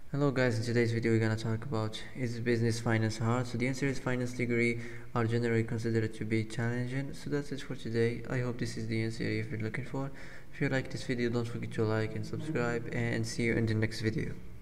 Hello guys, in today's video we're gonna talk about, is business finance hard? So the answer is finance degree are generally considered to be challenging. So that's it for today. I hope this is the answer if you're looking for. If you like this video, don't forget to like and subscribe, and see you in the next video.